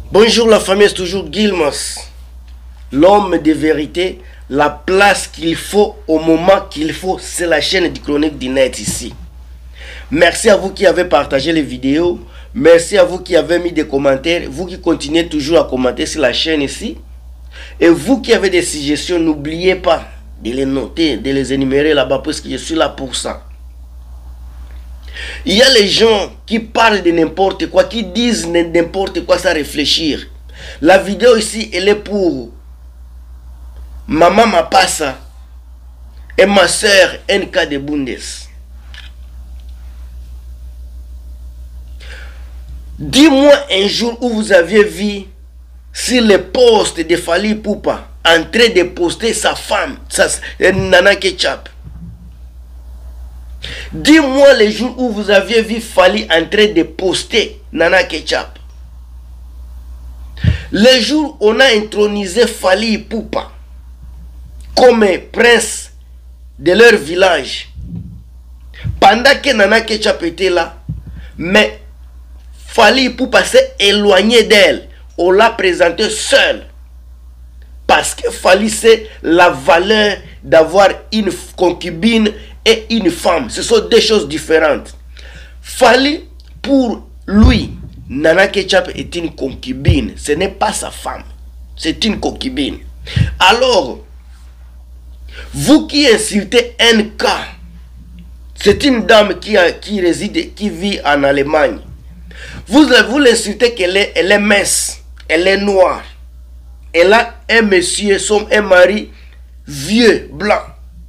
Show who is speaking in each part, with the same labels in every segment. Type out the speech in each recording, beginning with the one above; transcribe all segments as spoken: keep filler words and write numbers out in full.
Speaker 1: Bonjour la famille, c'est toujours Gilmas, l'homme de vérité, la place qu'il faut au moment qu'il faut, c'est la chaîne du Chronique du Net ici. Merci à vous qui avez partagé les vidéos, merci à vous qui avez mis des commentaires, vous qui continuez toujours à commenter sur la chaîne ici. Et vous qui avez des suggestions, n'oubliez pas de les noter, de les énumérer là-bas parce que je suis là pour ça. Il y a les gens qui parlent de n'importe quoi, qui disent n'importe quoi sans réfléchir. La vidéo ici, elle est pour Maman Mapassa et ma soeur N K de Bundes. Dis-moi un jour où vous aviez vu sur le poste de Fally Ipupa en train de poster sa femme, sa, Nana Ketchup. Dis-moi les jours où vous aviez vu Fally en train de poster Nana Ketchup. Les jours où on a intronisé Fally Ipupa comme prince de leur village. Pendant que Nana Ketchup était là, mais Fally Ipupa s'est éloigné d'elle. On l'a présenté seul. Parce que Fally, c'est la valeur d'avoir une concubine et une femme. Ce sont deux choses différentes. Fally, pour lui, Nana Ketchup est une concubine. Ce n'est pas sa femme. C'est une concubine. Alors, vous qui insultez N K, c'est une dame qui, a, qui réside, qui vit en Allemagne. Vous, vous l'insultez qu'elle est, elle est mince, elle est noire. Elle a un monsieur, son un mari vieux, blanc.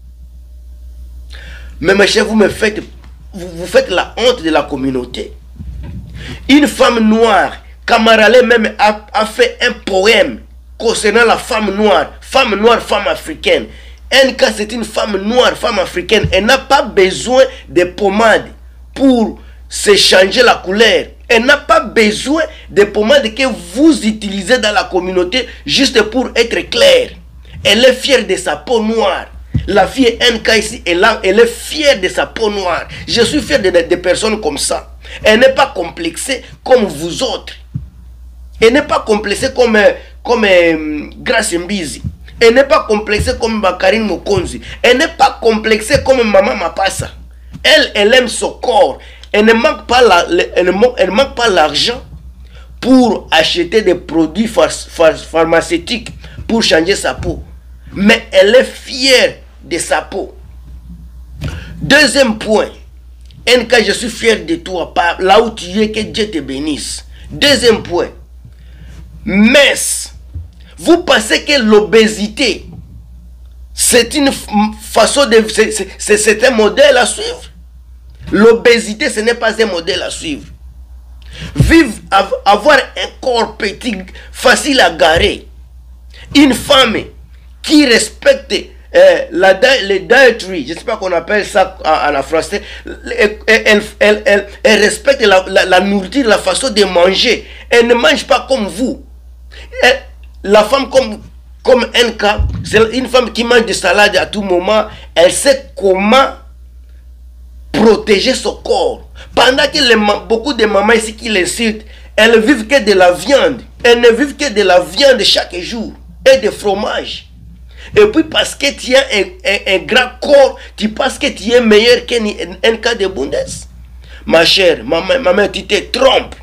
Speaker 1: Mais mes chers, vous me faites, vous, vous faites la honte de la communauté. Une femme noire, Camaralé même a, a fait un poème concernant la femme noire, femme noire, femme africaine. N K, c'est une femme noire, femme africaine. Elle n'a pas besoin de pommade pour se changer la couleur. Elle n'a pas besoin de pommade que vous utilisez dans la communauté juste pour être claire. Elle est fière de sa peau noire. La fille N K ici, elle, a, elle est fière de sa peau noire. Je suis fier de, de, de personnes comme ça. Elle n'est pas complexée comme vous autres. Elle n'est pas complexée comme, comme euh, Grace Mbizi. Elle n'est pas complexée comme Bakarine Mokonzi. Elle n'est pas complexée comme Maman Mapassa. Elle, elle aime son corps. Elle ne manque pas la, elle ne manque, elle manque pas l'argent pour acheter des produits phar, phar, pharmaceutiques pour changer sa peau. Mais elle est fière de sa peau. Deuxième point. N K, je suis fier de toi. Par là où tu es, que Dieu te bénisse. Deuxième point. Mince. Vous pensez que l'obésité, c'est une façon de... C'est un modèle à suivre? L'obésité, ce n'est pas un modèle à suivre. Vivre, avoir un corps petit, facile à garer. Une femme qui respecte euh, la, le dietary, je ne sais pas qu'on appelle ça en, en français, elle, elle, elle, elle, elle respecte la, la, la nourriture, la façon de manger. Elle ne mange pas comme vous. Elle, la femme comme, comme N K, c'est une femme qui mange de salade à tout moment. Elle sait comment protéger son corps. Pendant que les, beaucoup de mamans ici qui l'insultent, elles ne vivent que de la viande. Elles ne vivent que de la viande chaque jour. Et de fromage. Et puis parce que tu as un, un, un grand corps, tu penses que tu es meilleur qu'un N K de Bundes. Ma chère, maman, maman, tu te trompes.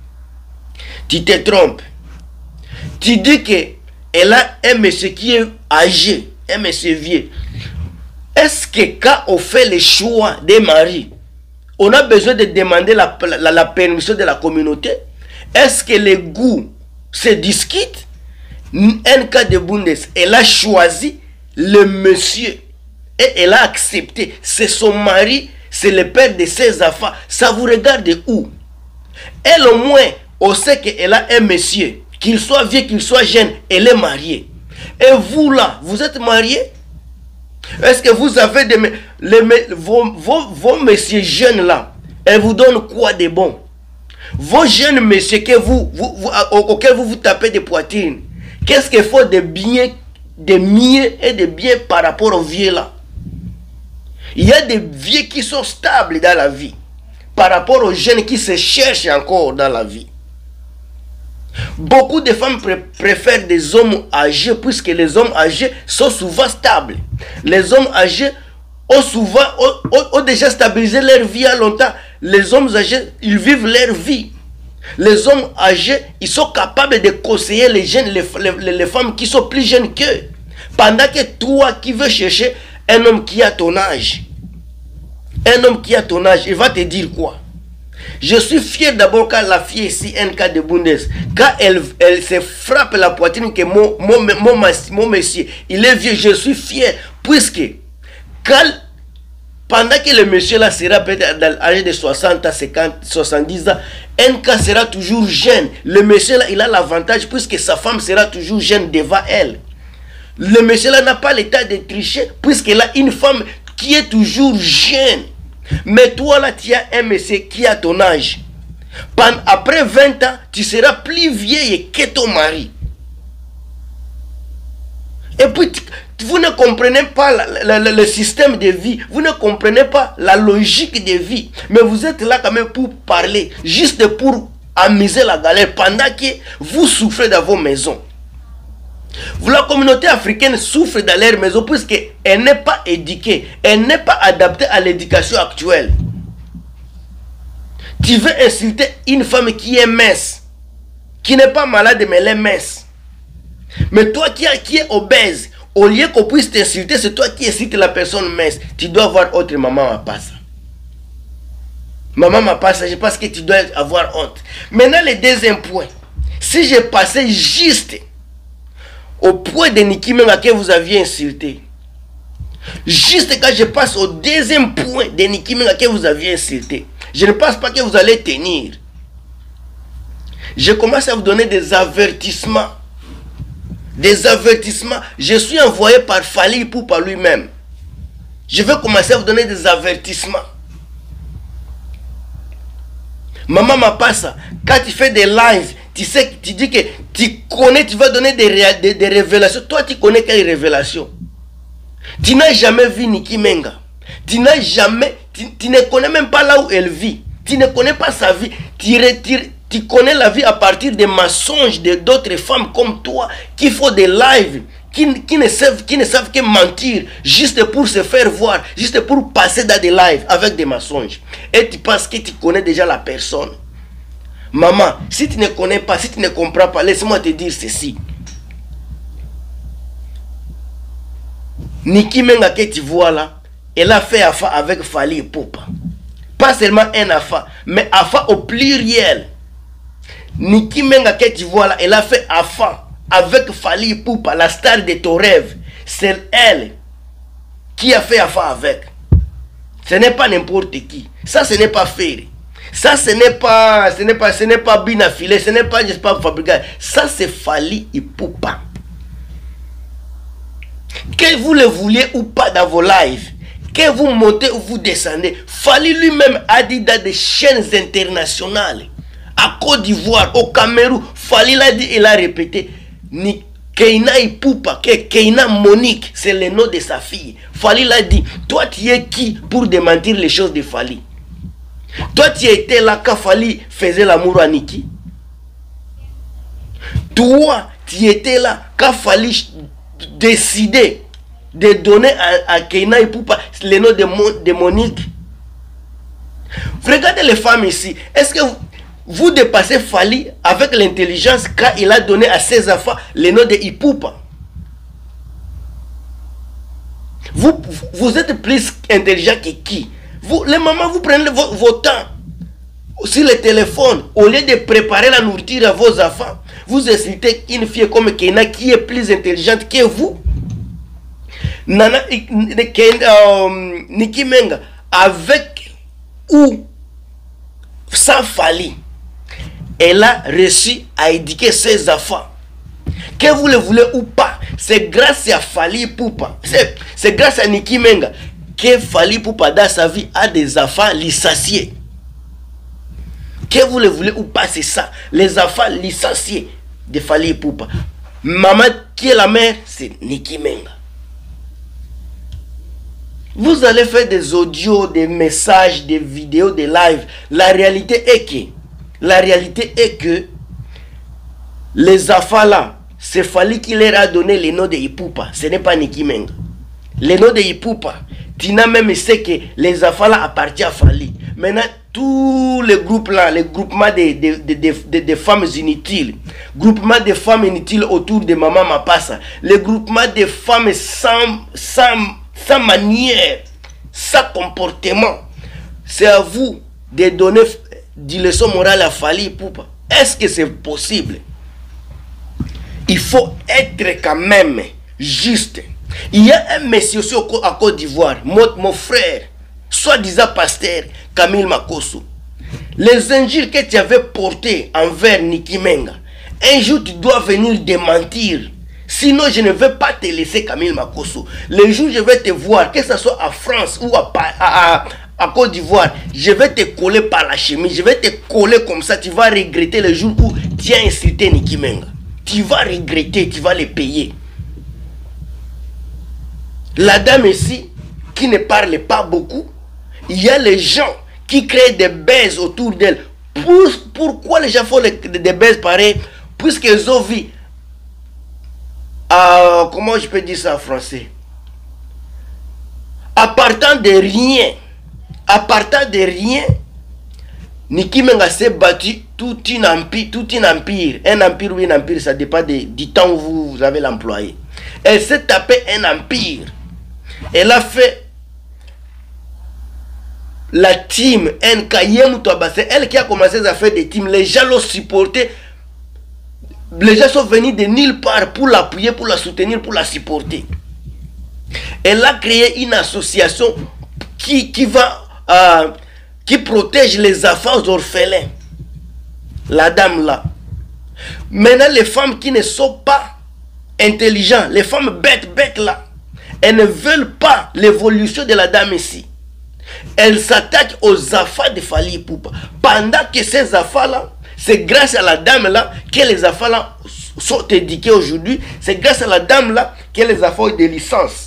Speaker 1: Tu te trompes. Tu dis qu'elle a un monsieur qui est âgé, un monsieur vieux. Est-ce que quand on fait le choix des maris, on a besoin de demander la, la, la permission de la communauté? Est-ce que les goûts se discutent? N K de Bundes, elle a choisi le monsieur et elle a accepté. C'est son mari, c'est le père de ses enfants. Ça vous regarde où? Elle au moins, on sait qu'elle a un monsieur. Qu'il soit vieux, qu'il soit jeune, elle est mariée. Et vous là, vous êtes mariés? Est-ce que vous avez des... Les, vos, vos, vos messieurs jeunes là, elles vous donnent quoi de bon? Vos jeunes messieurs que vous, vous, vous, auxquels vous vous tapez des poitrines, qu'est-ce qu'il faut de bien, de mieux et de bien par rapport aux vieux là? Il y a des vieux qui sont stables dans la vie par rapport aux jeunes qui se cherchent encore dans la vie. Beaucoup de femmes pr préfèrent des hommes âgés puisque les hommes âgés sont souvent stables. Les hommes âgés ont souvent ont, ont, ont déjà stabilisé leur vie à longtemps. Les hommes âgés, ils vivent leur vie. Les hommes âgés, ils sont capables de conseiller les jeunes, les, les, les femmes qui sont plus jeunes qu'eux. Pendant que toi qui veux chercher un homme qui a ton âge, un homme qui a ton âge, il va te dire quoi? Je suis fier d'abord quand la fille ici, N K de Bundes, quand elle, elle se frappe la poitrine que mon, mon, mon, mon monsieur, il est vieux, je suis fier, puisque quand, pendant que le monsieur là sera peut-être dans l'âge de soixante à cinquante, soixante-dix ans, N K sera toujours jeune. Le monsieur là, il a l'avantage puisque sa femme sera toujours jeune devant elle. Le monsieur là n'a pas l'état de tricher puisqu'il a une femme qui est toujours jeune. Mais toi là, tu as un monsieur qui a ton âge. Après vingt ans, tu seras plus vieille que ton mari. Et puis, vous ne comprenez pas la, la, la, le système de vie. Vous ne comprenez pas la logique de vie. Mais vous êtes là quand même pour parler. Juste pour amuser la galère pendant que vous souffrez dans vos maisons. La communauté africaine souffre dans leur maison puisqu'elle n'est pas éduquée. Elle n'est pas adaptée à l'éducation actuelle. Tu veux insulter une femme qui est mince, qui n'est pas malade mais elle est mince. Mais toi qui, qui es obèse, au lieu qu'on puisse t'insulter, c'est toi qui insultes la personne mince. Tu dois avoir autre maman à passer. Maman m'a passé, je pense que tu dois avoir honte. Maintenant le deuxième point. Si je passais juste au point de Niki Menga que vous aviez insulté. Juste quand je passe au deuxième point de Niki Menga que vous aviez insulté. Je ne pense pas que vous allez tenir. Je commence à vous donner des avertissements. Des avertissements. Je suis envoyé par Fally Ipupa lui-même. Je vais commencer à vous donner des avertissements. Maman m'a pas ça. Quand tu fais des lives, tu sais, tu dis que tu connais, tu vas donner des, des, des révélations. Toi, tu connais quelles révélations? Tu n'as jamais vu Niki Menga. Tu n'as jamais, tu, tu ne connais même pas là où elle vit. Tu ne connais pas sa vie. Tu, tu, tu connais la vie à partir des mensonges de d'autres femmes comme toi qui font des lives, qui, qui, ne savent, qui ne savent que mentir juste pour se faire voir, juste pour passer dans des lives avec des mensonges. Et tu penses que tu connais déjà la personne. Maman, si tu ne connais pas, si tu ne comprends pas, laisse-moi te dire ceci. Niki Menga que tu vois là, elle a fait affaire avec Fally Ipupa. Pas seulement un affaire, mais affaire au pluriel. Niki Menga que tu vois là, elle a fait affaire avec Fally Ipupa, la star de ton rêve. C'est elle qui a fait affaire avec. Ce n'est pas n'importe qui. Ça, ce n'est pas faire. Ça, ce n'est pas, ce n'est pas, ce n'est pas bien affilé, ce n'est pas, je sais pas, fabriqué. Ça, c'est Fally Ipupa. Que vous le vouliez ou pas dans vos lives, que vous montez ou vous descendez, Fally lui-même a dit dans des chaînes internationales, à Côte d'Ivoire, au Cameroun, Fally l'a dit, il a répété, ni Keina Ipupa, que Keina Monique, c'est le nom de sa fille. Fally l'a dit, toi tu es qui pour démentir les choses de Fally? Toi, tu étais là quand Fally faisait l'amour à Niki. Toi, tu étais là quand Fally décidait de donner à, à Keina Ipupa le nom de, Mon, de Monique. Regardez les femmes ici. Est-ce que vous, vous dépassez Fally avec l'intelligence quand il a donné à ses enfants le nom de Ipupa? Vous, vous êtes plus intelligent que qui? Vous, les mamans, vous prenez vos, vos temps sur le téléphone. Au lieu de préparer la nourriture à vos enfants, vous incitez une fille comme Keina qui est plus intelligente que vous. Nana, euh, Niki Menga, avec ou sans Fally, elle a réussi à éduquer ses enfants. Que vous le voulez ou pas, c'est grâce à Fally Ipupa, c'est grâce à Niki Menga que Fally Ipupa dans sa vie a des enfants licenciés. Que vous le voulez ou pas, c'est ça. Les enfants licenciés de Fally Ipupa. Maman qui est la mère, c'est Niki Menga. Vous allez faire des audios, des messages, des vidéos, des lives. La réalité est que, la réalité est que Les Afala, c'est Fali qui leur a donné le nom de Ipupa. Ce n'est pas Niki Menga. Le nom de Ipupa. Tina même sait que les Afala appartiennent à Fali. Maintenant, tous les groupes là, les groupements de, de, de, de, de, de femmes inutiles, groupement de femmes inutiles autour de Maman Mapassa, les groupements de femmes sans, sans, sans manière, sans comportement, c'est à vous de donner des leçons morales à Fali Ipupa. Est-ce que c'est possible? Il faut être quand même juste. Il y a un monsieur aussi à Côte d'Ivoire, mon, mon frère, soi-disant pasteur, Camille Makosso. Les injures que tu avais portées envers Niki Menga, un jour tu dois venir démentir. Sinon, je ne vais pas te laisser, Camille Makosso. Le jour où je vais te voir, que ce soit en France ou à, à, à, à Côte d'Ivoire, je vais te coller par la chemise. Je vais te coller comme ça. Tu vas regretter le jour où tu as insulté Niki Menga. Tu vas regretter, tu vas les payer. La dame ici, qui ne parle pas beaucoup, il y a les gens qui créent des baises autour d'elle. Pour, pourquoi les gens font les, des baises pareilles? Puisqu'ils ont vu, euh, comment je peux dire ça en français? À partant de rien, à partant de rien, Niki Menga s'est battu tout un empire, tout un empire. Un empire ou un empire, ça dépend de, du temps où vous, vous avez l'employé. Elle s'est tapé un empire. Elle a fait la team N K M, c'est elle qui a commencé à faire des teams. Les gens l'ont supporté. Les gens sont venus de nulle part pour l'appuyer, pour la soutenir, pour la supporter. Elle a créé une association qui, qui va euh, qui protège les enfants orphelins. La dame là. Maintenant, les femmes qui ne sont pas intelligentes, les femmes bêtes, bêtes là, elles ne veulent pas l'évolution de la dame ici. Elles s'attaquent aux enfants de Fali Ipupa. Pendant que ces enfants là, c'est grâce à la dame là que les enfants là sont éduqués aujourd'hui. C'est grâce à la dame là que les enfants ont des licences.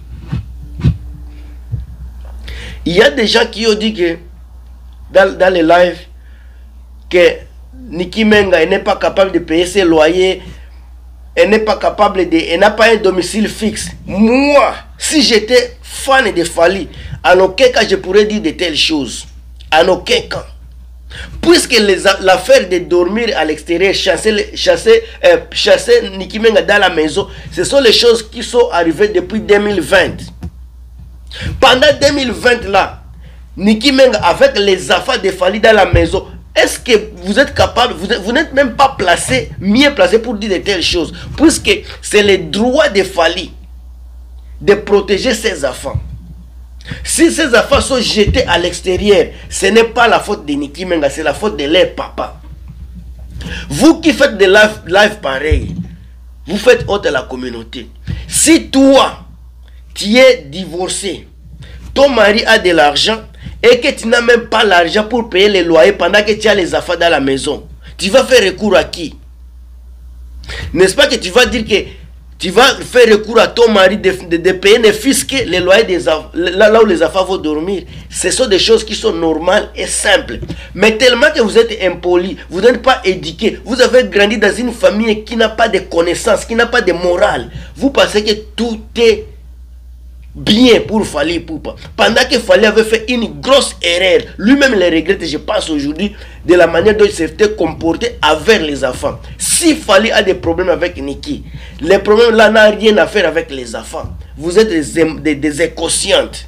Speaker 1: Il y a des gens qui ont dit que dans, dans les lives que Niki Menga n'est pas capable de payer ses loyers. Elle n'est pas capable de... Elle n'a pas un domicile fixe. Moi, si j'étais fan de Fali, en aucun cas je pourrais dire de telles choses. En aucun cas. Puisque l'affaire de dormir à l'extérieur, chasser, chasser, euh, chasser Niki Menga dans la maison, ce sont les choses qui sont arrivées depuis deux mille vingt. Pendant deux mille vingt là, Niki Menga avec les affaires de Fali dans la maison, est-ce que vous êtes capable, vous, vous n'êtes même pas placé, mieux placé pour dire de telles choses, puisque c'est le droit de Fali de protéger ses enfants. Si ces enfants sont jetés à l'extérieur, ce n'est pas la faute de Niki Menga, c'est la faute de leur papa. Vous qui faites des lives live pareils, vous faites honte à la communauté. Si toi, tu es divorcé, ton mari a de l'argent, et que tu n'as même pas l'argent pour payer les loyers pendant que tu as les affaires dans la maison, tu vas faire recours à qui? N'est-ce pas que tu vas dire que tu vas faire recours à ton mari de, de, de payer ne fût-ce que les loyers des là, là où les affaires vont dormir? Ce sont des choses qui sont normales et simples. Mais tellement que vous êtes impoli, vous n'êtes pas éduqué, vous avez grandi dans une famille qui n'a pas de connaissances, qui n'a pas de morale. Vous pensez que tout est bien pour Fali Ipupa. Pendant que Fali avait fait une grosse erreur, lui-même le regrette, je pense aujourd'hui, de la manière dont il s'était comporté avec les enfants. Si Fali a des problèmes avec Niki, les problèmes là n'ont rien à faire avec les enfants. Vous êtes des, des, des inconscientes.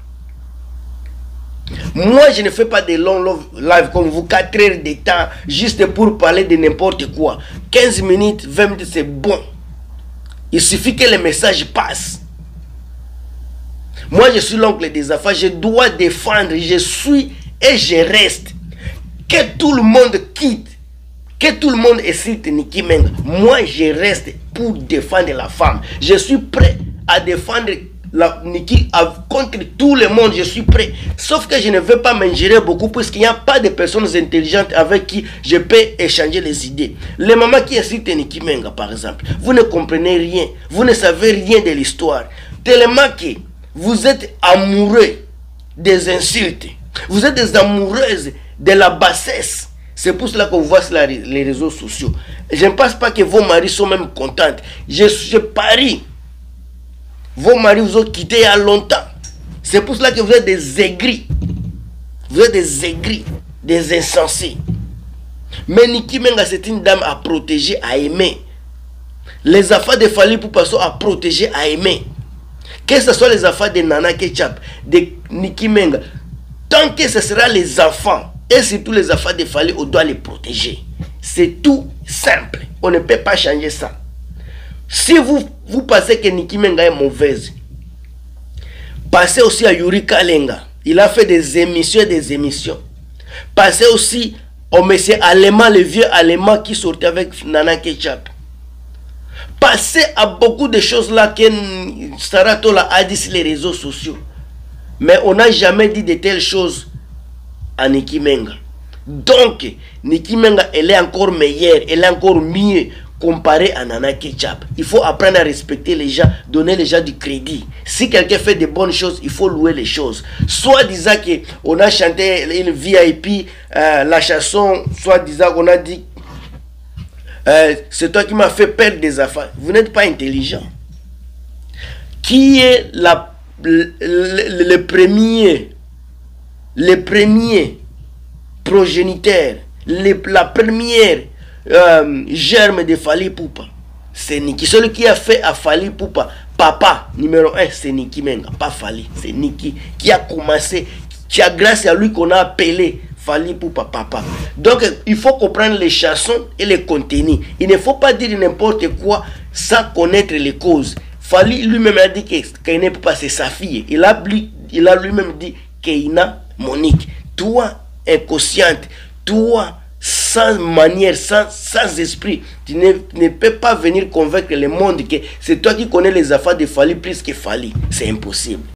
Speaker 1: Moi, je ne fais pas de longs live comme vous, quatre heures de temps, juste pour parler de n'importe quoi. quinze minutes, vingt minutes, c'est bon. Il suffit que les messages passent. Moi, je suis l'oncle des affaires, je dois défendre, je suis et je reste. Que tout le monde quitte, que tout le monde insulte Niki Menga, moi, je reste pour défendre la femme. Je suis prêt à défendre la Niki contre tout le monde, je suis prêt. Sauf que je ne veux pas m'ingérer beaucoup puisqu'il n'y a pas de personnes intelligentes avec qui je peux échanger les idées. Les mamans qui insultent Niki Menga, par exemple, vous ne comprenez rien, vous ne savez rien de l'histoire. Tellement que vous êtes amoureux des insultes, vous êtes des amoureuses de la bassesse. C'est pour cela qu'on voit sur la, les réseaux sociaux. Je ne pense pas que vos maris sont même contents. Je, je parie. Vos maris vous ont quitté il y a longtemps. C'est pour cela que vous êtes des aigris. Vous êtes des aigris, des insensés. Mais Nicki Menga, c'est une dame à protéger, à aimer. Les affaires de Fally Ipupa sont à protéger, à aimer. Que ce soit les affaires de Nana Ketchup, de Nicki Menga, tant que ce sera les enfants, et surtout les affaires de Fally, on doit les protéger. C'est tout simple. On ne peut pas changer ça. Si vous, vous pensez que Nicki Menga est mauvaise, passez aussi à Yuri Kalenga. Il a fait des émissions et des émissions. Passez aussi au monsieur allemand, le vieux allemand qui sortait avec Nana Ketchup. Passez à beaucoup de choses là que Saratola a dit sur les réseaux sociaux. Mais on n'a jamais dit de telles choses à Nicki Menga. Donc, Nicki Menga, elle est encore meilleure, elle est encore mieux comparée à Nana Ketchup. Il faut apprendre à respecter les gens, donner les gens du crédit. Si quelqu'un fait de bonnes choses, il faut louer les choses. Soit disant qu'on a chanté une V I P, euh, la chanson, soit disant qu'on a dit euh, c'est toi qui m'as fait perdre des affaires. Vous n'êtes pas intelligent. Qui est la, le, le, le premier, le premier progéniteur, le, la première euh, germe de Fally Ipupa? C'est Nicki. Celui qui a fait à Fally Ipupa papa numéro un, c'est Nicki Menga, pas Fally. C'est Nicki qui a commencé, qui a grâce à lui qu'on a appelé Fally Ipupa papa. Donc il faut comprendre les chansons et les contenus. Il ne faut pas dire n'importe quoi sans connaître les causes. Fally lui-même a dit que Keina Ipupa c'est sa fille. Il a, il a lui-même dit Keina Monique. Toi, inconsciente, toi, sans manière, sans, sans esprit, tu ne, ne peux pas venir convaincre le monde que c'est toi qui connais les affaires de Fally plus que Fally. C'est impossible.